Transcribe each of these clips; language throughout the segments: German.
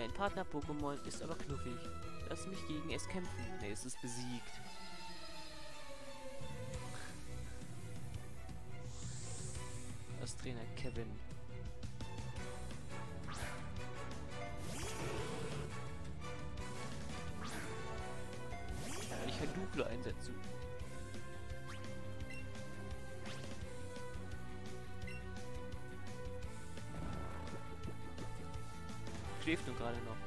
Mein Partner-Pokémon ist aber knuffig. Lass mich gegen es kämpfen. Ne, es ist besiegt. Das Trainer Kevin. Ja, ich kann Duplo einsetzen. Schläft nur gerade noch.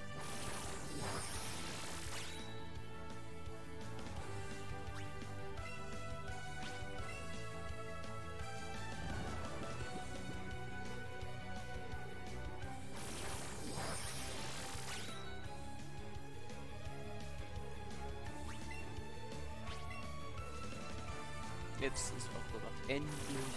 Jetzt ist aufgewacht. Endlich.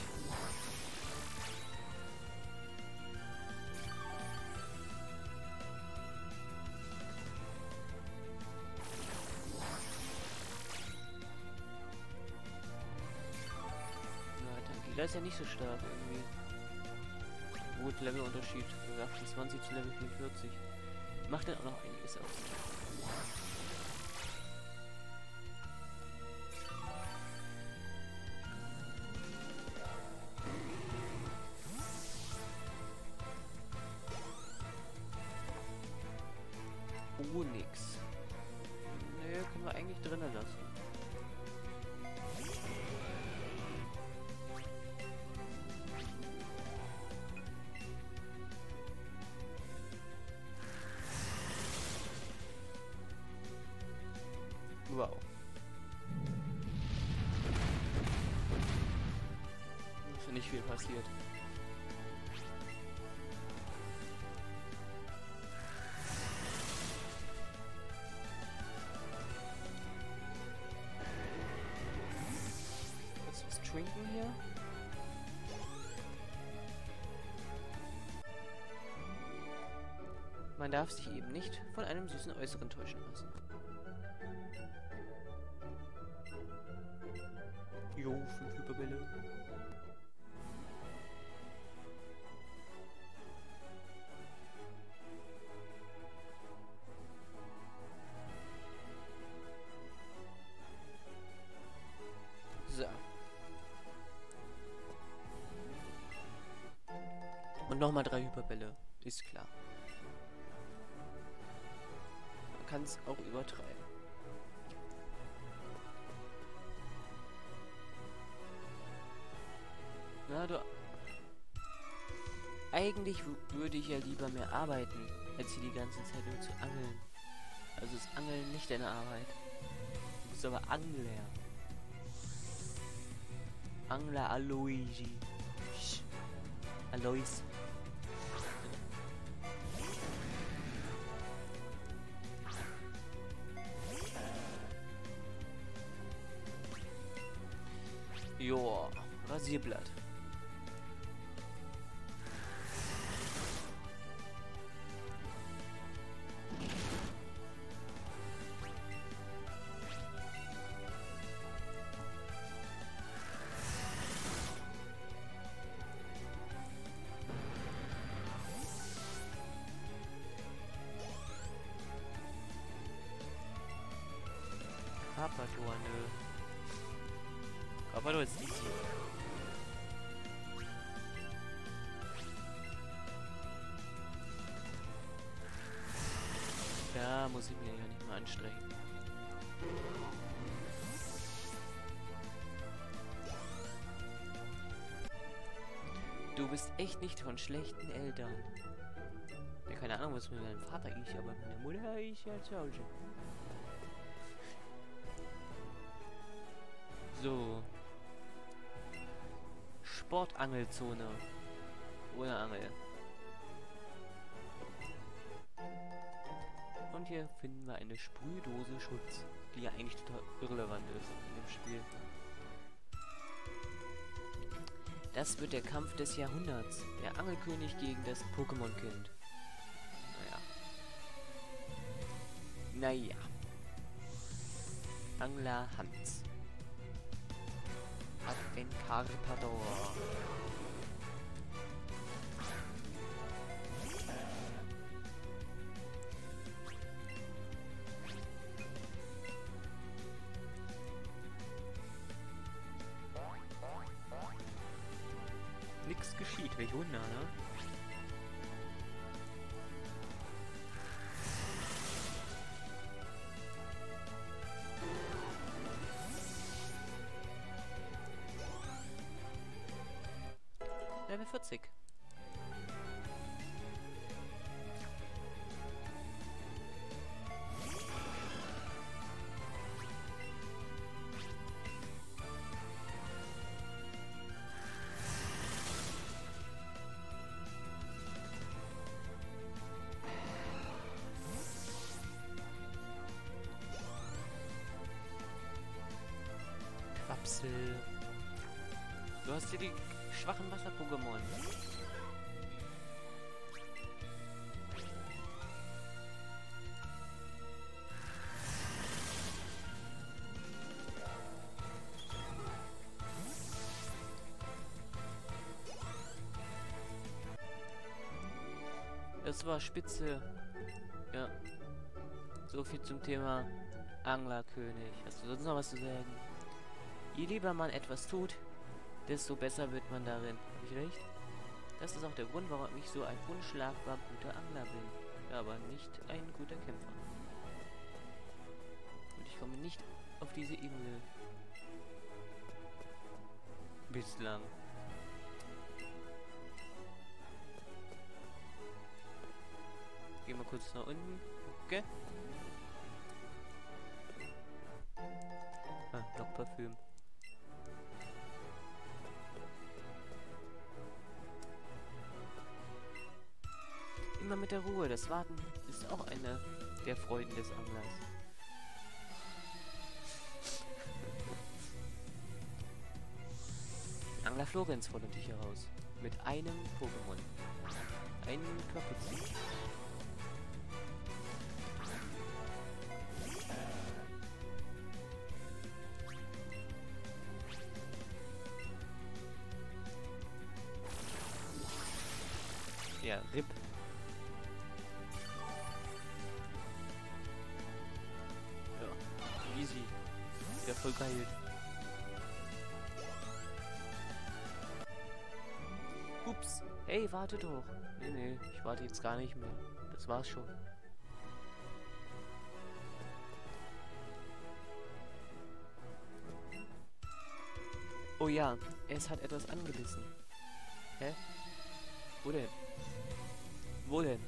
Der ist ja nicht so stark irgendwie. Gut, Levelunterschied. Von 28 zu Level 44. Macht dann auch noch einiges aus. Oh, nix. Ne, können wir eigentlich drinnen lassen. Wow. Ist nicht viel passiert. Was trinken hier? Man darf sich eben nicht von einem süßen Äußeren täuschen lassen. Jo, 5 Hyperbälle. So. Und nochmal 3 Hyperbälle. Ist klar. Man kann es auch übertreiben. Na, du... Eigentlich würde ich ja lieber mehr arbeiten, als hier die ganze Zeit nur zu angeln. Also ist Angeln nicht deine Arbeit. Du bist aber Angler. Angler Aloisi. Alois. Joa, Rasierblatt. Carpador, nö. Carpador ist easy. Da muss ich mir ja nicht mal anstrengen. Du bist echt nicht von schlechten Eltern. Ja, keine Ahnung, was mit meinem Vater ist, aber meine Mutter ist ja zu Hause. So. Sportangelzone. Ohne Angel. Und hier finden wir eine Sprühdose Schutz, die ja eigentlich total irrelevant ist in dem Spiel. Das wird der Kampf des Jahrhunderts. Der Angelkönig gegen das Pokémon-Kind. Naja. Angler Hans. Advent Carpador. geschieht. Welch Wunder, ne? Level 40. Quapsel. Du hast hier die schwachen Wasser-Pokémon. Das war spitze. Ja. So viel zum Thema Anglerkönig. Hast du sonst noch was zu sagen? Je lieber man etwas tut, desto besser wird man darin. Habe ich recht? Das ist auch der Grund, warum ich so ein unschlagbar guter Angler bin. Aber nicht ein guter Kämpfer. Und ich komme nicht auf diese Ebene. Bislang. Gehen wir kurz nach unten. Okay. Ah, noch Parfüm. Immer mit der Ruhe. Das Warten ist auch eine der Freuden des Anglers. Angler Florenz fordert dich heraus. Mit einem Pokémon. Einen Kapuzen. Ja, RIP. Ja, easy. Wieder voll geil. Ups. Hey, warte doch. Nee, ich warte jetzt gar nicht mehr. Das war's schon. Oh ja, es hat etwas angebissen. Hä? Wo denn? Wo denn?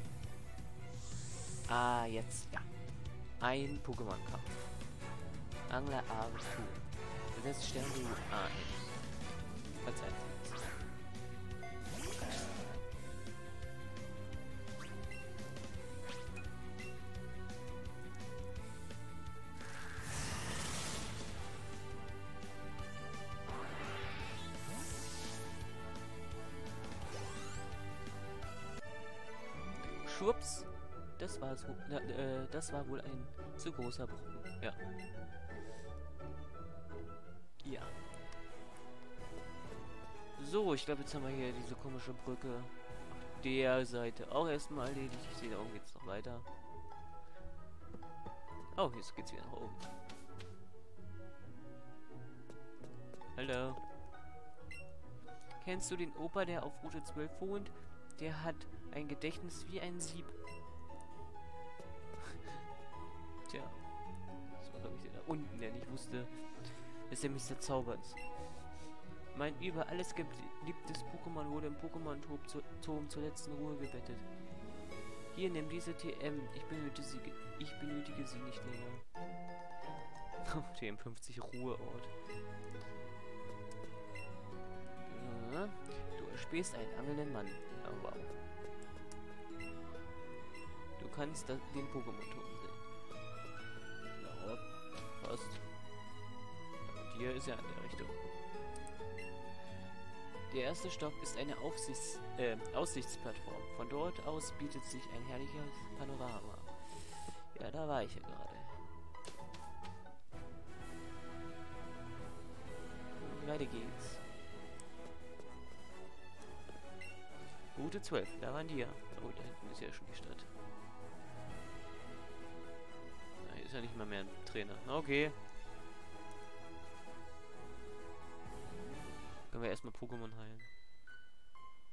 Ah, jetzt, ja. Ein Pokémon-Kampf. Angler Arthur. Besetzt Sterndu A. Verzeiht. Schwupps. Das war so, das war wohl ein zu großer Brocken. Ja. Ja. So, ich glaube, jetzt haben wir hier diese komische Brücke auf der Seite auch erstmal erledigt. Ich sehe, da oben geht es noch weiter. Oh, jetzt geht's wieder nach oben. Hallo. Kennst du den Opa, der auf Route 12 wohnt? Der hat ein Gedächtnis wie ein Sieb. Tja. Das war, glaube ich, der da unten, der nicht wusste, dass der Mr. Zauber ist. Mein über alles geliebtes Pokémon wurde im Pokémon-Turm zur letzten Ruhe gebettet. Hier, nimm diese TM. Ich benötige sie nicht länger. TM50 Ruheort. Ja, du erspähst einen angelnden Mann. Oh, wow. Du kannst den Pokémon-Turm sehen. Ja, passt. Und hier ist er in der Richtung. Der erste Stock ist eine Aussichtsplattform. Von dort aus bietet sich ein herrliches Panorama. Ja, da war ich ja gerade. Weiter geht's. Route 12, da waren die ja. Oh, da hinten ist ja schon die Stadt. Da ist ja nicht mal mehr ein Trainer. Okay. Können wir erstmal Pokémon heilen.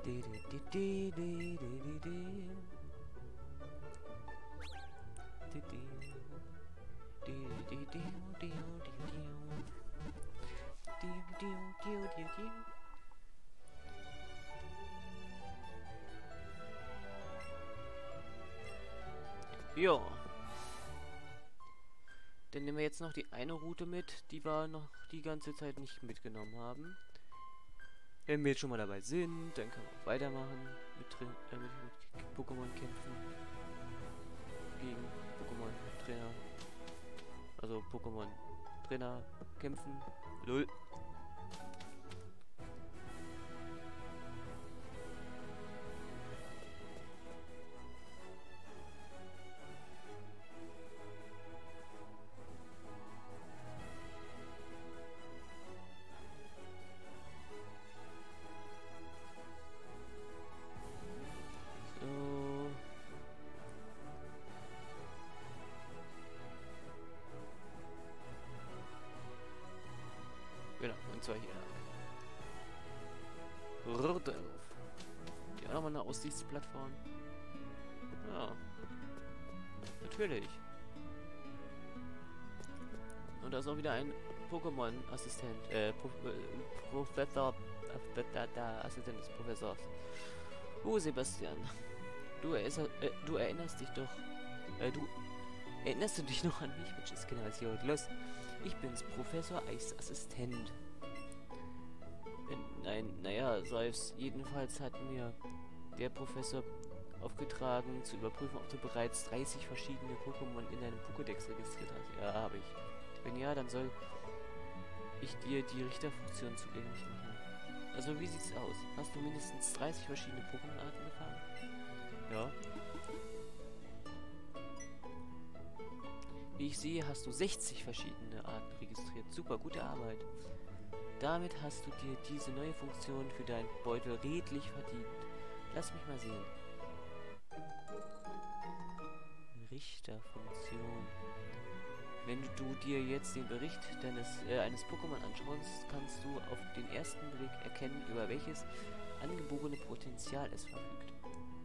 Ja. Dann nehmen wir jetzt noch die eine Route mit, die wir noch die ganze Zeit nicht mitgenommen haben. Wenn wir jetzt schon mal dabei sind, dann können wir auch weitermachen mit Pokémon kämpfen. Gegen Pokémon Trainer. Also Pokémon Trainer kämpfen. Lol. Genau, und zwar hier. Rudolf. Ja, nochmal eine Aussichtsplattform. Ja. Natürlich. Und da ist auch wieder ein Pokémon-Assistent. Professor. Assistent des Professors. Oh, Sebastian. Du erinnerst dich doch. Erinnerst du dich noch an mich? Mensch, ist genau, was hier heute los? Ich bin's, Professor Eichs Assistent. Nein, naja, Seufz. Jedenfalls hat mir der Professor aufgetragen, zu überprüfen, ob du bereits 30 verschiedene Pokémon in deinem Pokédex registriert hast. Ja, habe ich. Wenn ja, dann soll ich dir die Richterfunktion zugänglich machen. Also, wie sieht's aus? Hast du mindestens 30 verschiedene Pokémon-Arten gefangen? Ja. Wie ich sehe, hast du 60 verschiedene Arten registriert. Super, gute Arbeit. Damit hast du dir diese neue Funktion für deinen Beutel redlich verdient. Lass mich mal sehen. Richterfunktion. Wenn du dir jetzt den Bericht eines Pokémon anschaust, kannst du auf den ersten Blick erkennen, über welches angeborene Potenzial es verfügt.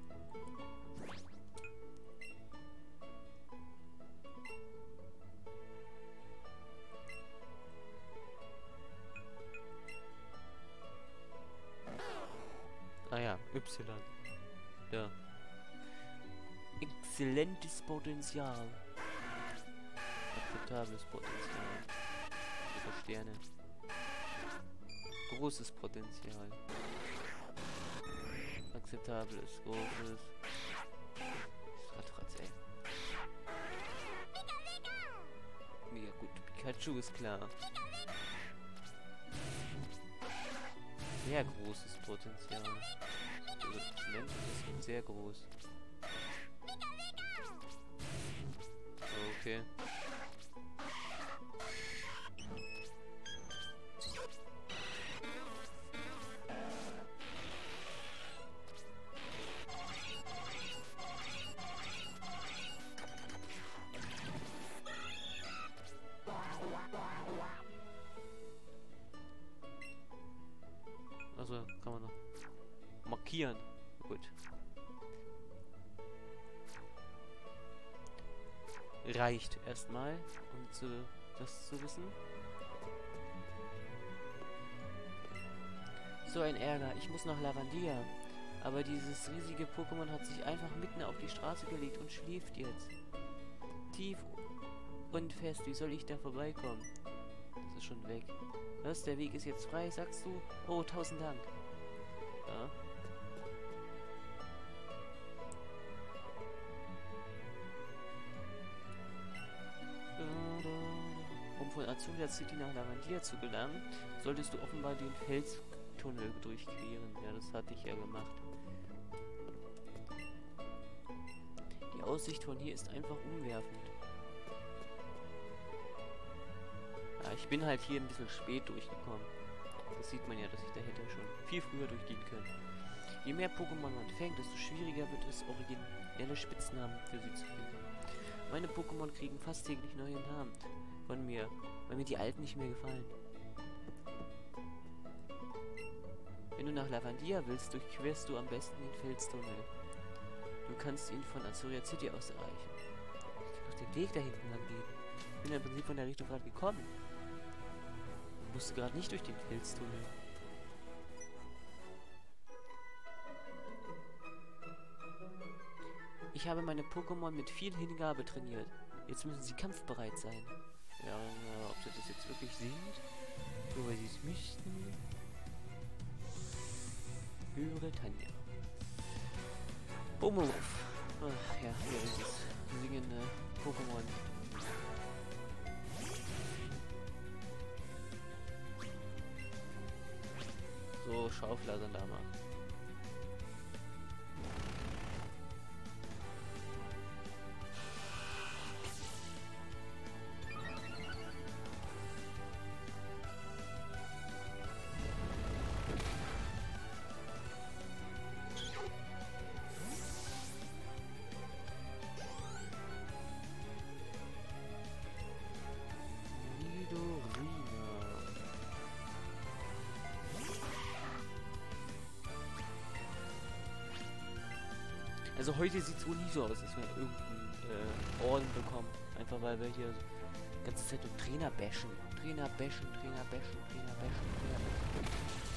Ah ja, Y. Ja. Exzellentes Potenzial. Akzeptables Potenzial. Über Sterne. Großes Potenzial. Akzeptables, großes. Ratratz, ey. Mega gut. Pikachu ist klar. Sehr großes Potenzial. Also exzellent ist sehr groß. Okay. Also kann man noch markieren. Gut. Reicht erstmal, um das zu wissen. So ein Ärger. Ich muss nach Lavandia. Aber dieses riesige Pokémon hat sich einfach mitten auf die Straße gelegt und schläft jetzt. Tief und fest. Wie soll ich da vorbeikommen? Das ist schon weg. Was? Der Weg ist jetzt frei, sagst du? Oh, 1000 Dank. Ja. Um von Azuria City nach Lavandia zu gelangen, solltest du offenbar den Felstunnel durchqueren. Ja, das hatte ich ja gemacht. Die Aussicht von hier ist einfach umwerfend. Ja, ich bin halt hier ein bisschen spät durchgekommen. Das sieht man ja, dass ich da hätte schon viel früher durchgehen können. Je mehr Pokémon man fängt, desto schwieriger wird es, originelle Spitznamen für sie zu finden. Meine Pokémon kriegen fast täglich neue Namen von mir, weil mir die alten nicht mehr gefallen. Wenn du nach Lavandia willst, durchquerst du am besten den Felstunnel. Du kannst ihn von Azuria City aus erreichen. Ich muss den Weg da hinten lang gehen. Ich bin ja im Prinzip von der Richtung gerade gekommen. Ich musste gerade nicht durch den Felstunnel. Ich habe meine Pokémon mit viel Hingabe trainiert. Jetzt müssen sie kampfbereit sein. Ja, ob sie das jetzt wirklich sind? Nur weil sie es müssten. Höre Tanja. Bomolov. Ach ja, hier ist es. Singende Pokémon. So, Schaufler sind da mal. Also heute sieht es wohl nie so aus, dass wir irgendeinen Orden bekommen. Einfach weil wir hier die ganze Zeit um Trainer bashen. Trainer bashen, Trainer bashen, Trainer bashen, Trainer bashen.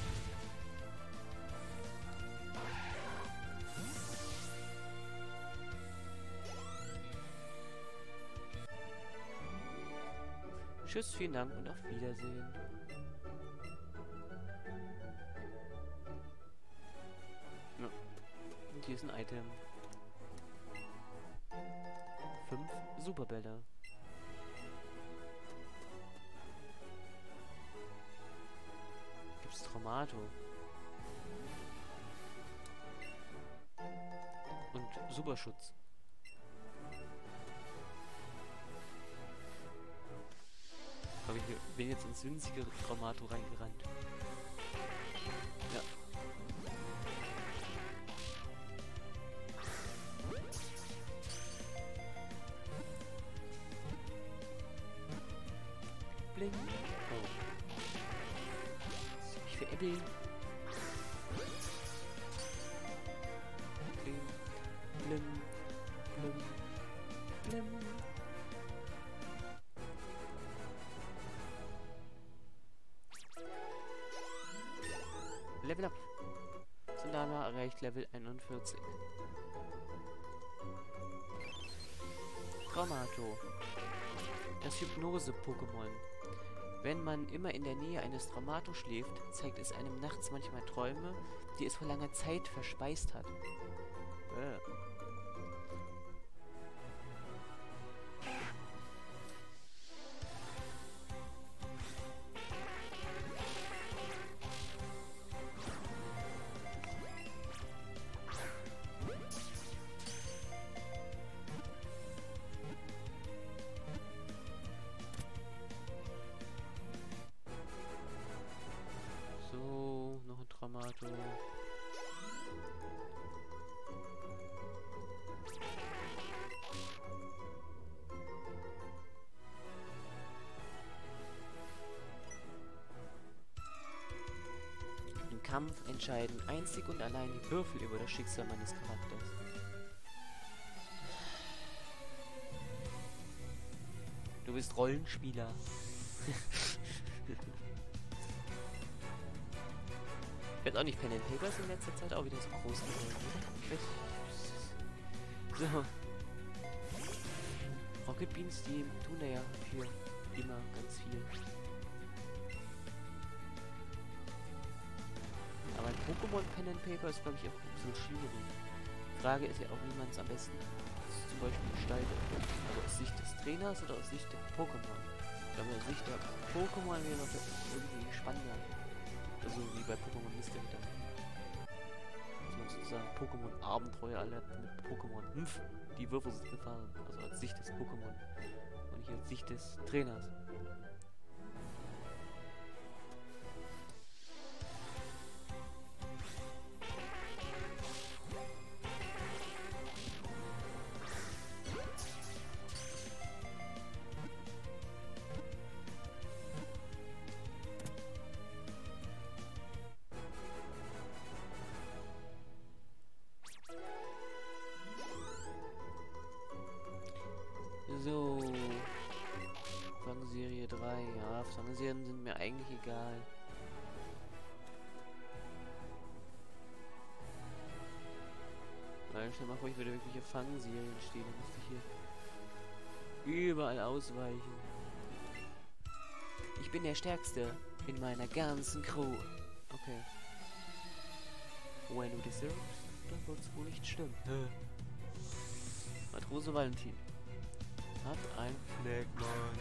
Tschüss, vielen Dank und auf Wiedersehen. Ja. Und hier ist ein Item. 5 Superbälle. Gibt's Traumato. Und Superschutz. Aber ich bin jetzt ins winzige Traumato reingerannt. Ja. Bling. Oh. Ich veräppeln. Bling. Blim. Blim. Blim. Level up. Sundama erreicht Level 41. Traumato. Das Hypnose-Pokémon. Wenn man immer in der Nähe eines Traumato schläft, zeigt es einem nachts manchmal Träume, die es vor langer Zeit verspeist hat. So, noch ein Traumato. Im Kampf entscheiden einzig und allein die Würfel über das Schicksal meines Charakters. Du bist Rollenspieler. Ich werde auch nicht Pen and Papers in letzter Zeit auch wieder so groß geworden. So. Rocket Beans, die tun da ja für immer ganz viel. Aber ein Pokémon Pen and Paper ist, glaube ich, auch ein bisschen schwierig. Die Frage ist ja auch, wie man es am besten zum Beispiel gestaltet. Aber aus Sicht des Trainers oder aus Sicht der Pokémon? Ich glaube, aus Sicht der Pokémon wäre das irgendwie spannender. Also wie bei Pokémon Mystery dann. Dass man sozusagen Pokémon Abenteuer erlebt mit Pokémon. Die Würfel sind gefahren. Also als Sicht des Pokémon. Und nicht als Sicht des Trainers. stell mal vor, ich würde wirklich hier Fangserien stehen. Dann müsste ich hier überall ausweichen. Ich bin der Stärkste in meiner ganzen Crew. Okay. When du deserves, dann wird es wohl nicht stimmen. Matrose Valentin. Hat ein Fleckmann.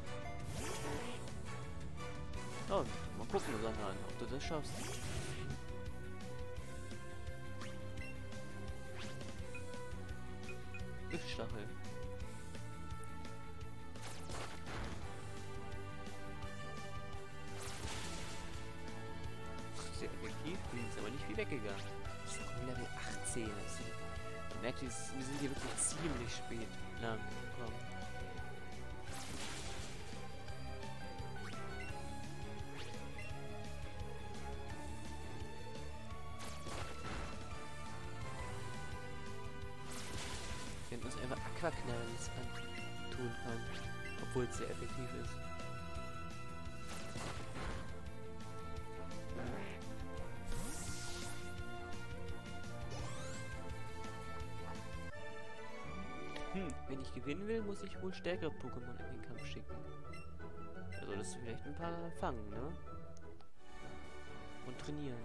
Oh, mal gucken, Sandra, ob du das schaffst. Giftstachel. Sehr effektiv, die ist aber nicht viel weggegangen. Das ist Level 18. Also, man merkt, wir sind hier wirklich ziemlich spät lang gekommen. Wenn uns einfach Aquaknalls tun kann, obwohl es sehr effektiv ist. Wenn ich gewinnen will, muss ich wohl stärkere Pokémon in den Kampf schicken. Also das vielleicht ein paar fangen, ne? Und trainieren.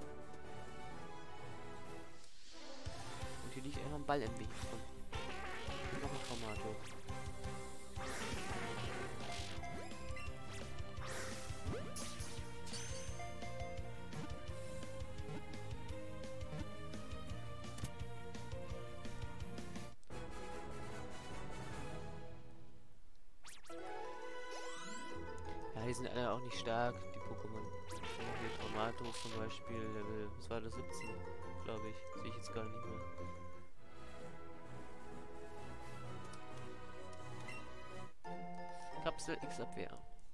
Und hier liegt einfach ein Ball im Weg von. Noch ein Formato. Ja, die sind alle auch nicht stark, die Pokémon. Hier Formato zum Beispiel, Level, was war das, 17, glaube ich. Sehe ich jetzt gar nicht mehr. Kapsel X-Abwehr.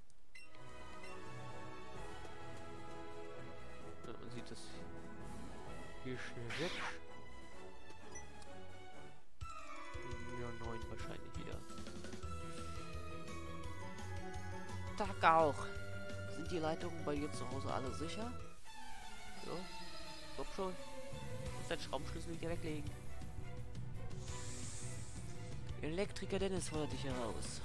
Ja, man sieht das hier schnell weg. Ja, 9 wahrscheinlich wieder. Tag auch. Sind die Leitungen bei dir zu Hause alle sicher? Ja, glaub schon. Muss dein Schraubenschlüssel wieder weglegen. Elektriker Dennis fordert dich heraus.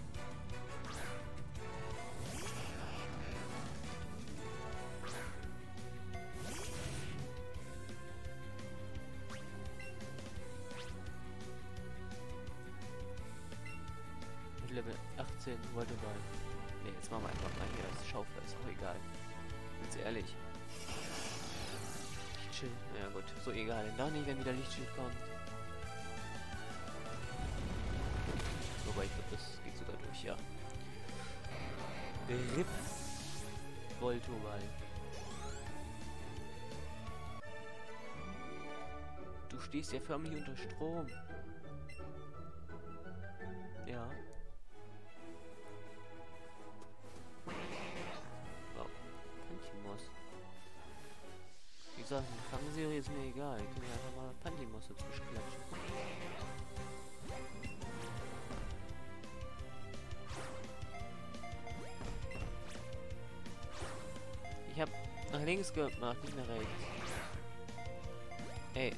Level 18 wollte mal. Ne, jetzt machen wir einfach mal hier das Schaufel, ist auch egal. Ganz ehrlich. Lichtschild, naja gut, so egal. Doch nicht, wenn wieder Lichtschild kommt. Wobei ich glaube, das geht sogar durch, ja. RIP Voltoball. Du stehst ja förmlich unter Strom. Ja. Wow. Pantimos. Wie gesagt, eine Fangserie ist mir egal. Ich kann ja einfach mal Pantimos dazwischen klatschen. Ich hab nach links gemacht, nicht nach rechts. Ey.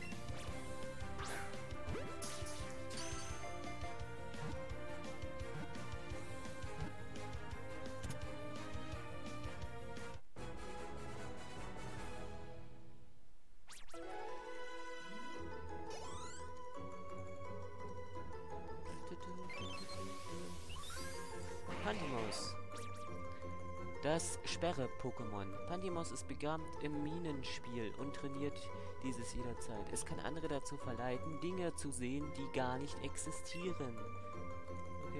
Pantimos. Das Sperre-Pokémon. Pantimos ist begabt im Minenspiel und trainiert dieses jederzeit. Es kann andere dazu verleiten, Dinge zu sehen, die gar nicht existieren. Okay.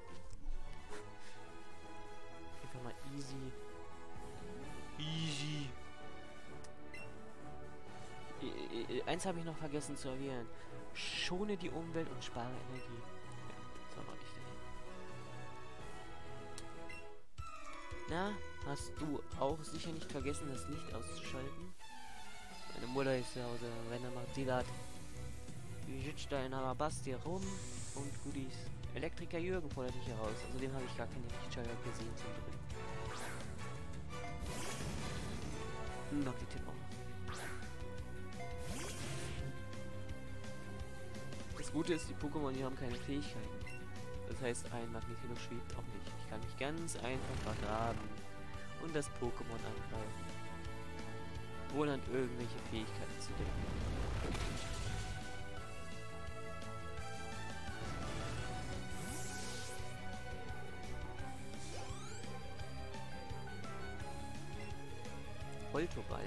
Einfach mal easy. Easy. Eins habe ich noch vergessen zu erwähnen. Schone die Umwelt und spare Energie. Ja, das war mal wichtig. Na, hast du auch sicher nicht vergessen, das Licht auszuschalten? Meine Mutter ist zu Hause, wenn er macht sie das. Die sitzt da in Alabastia rum und Goodies. Elektriker Jürgen fordert dich heraus. Außerdem habe ich gar keine Lichtschalter gesehen zum Drücken. Noch die Tipp auch. Das Gute ist, die Pokémon, die haben keine Fähigkeiten. Das heißt, ein Magnetilo schwebt auch nicht. Ich kann mich ganz einfach vergraben und das Pokémon angreifen, ohne an irgendwelche Fähigkeiten zu denken. Poltoball.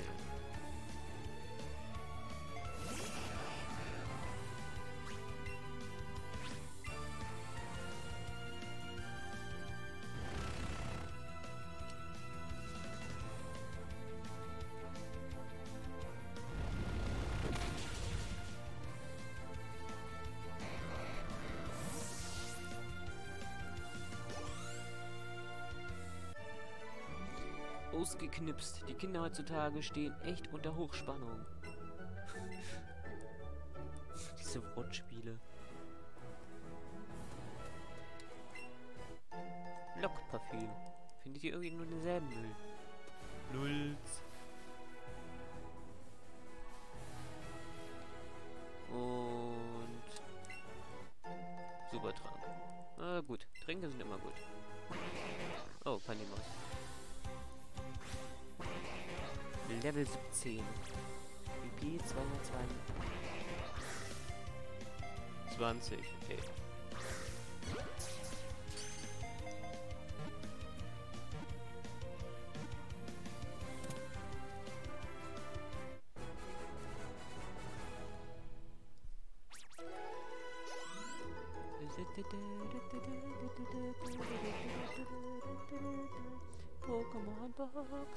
Ausgeknipst. Die Kinder heutzutage stehen echt unter Hochspannung. Diese Wortspiele. Lockparfüm. Findet ihr irgendwie nur denselben Müll? Nulls. Und Supertrank. Gut. Tränke sind immer gut. Oh, Pandimaus. Level 17. BP 220. Okay. Pokémon Box.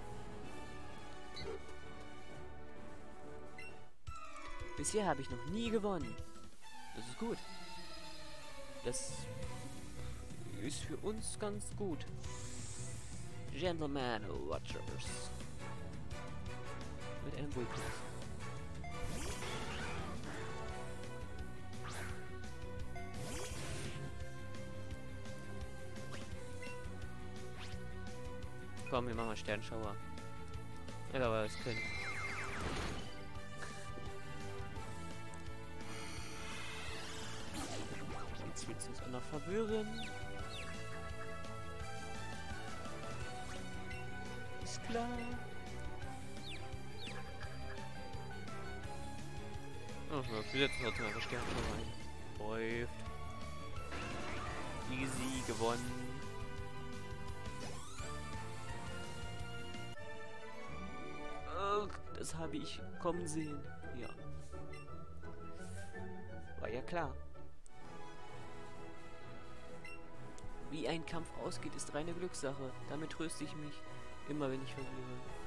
Bisher habe ich noch nie gewonnen. Das ist gut. Das ist für uns ganz gut. Gentleman Watchers. Mit einem Vulpix. Komm, wir machen mal Sternschauer. Ja, aber das können. Jetzt wird es uns auch noch verwirren. Ist klar. Oh, wir setzen trotzdem einfach Sternschauer ein. Läuft. Easy gewonnen. Das habe ich kommen sehen. Ja. War ja klar. Wie ein Kampf ausgeht, ist reine Glückssache. Damit tröste ich mich immer, wenn ich verliere.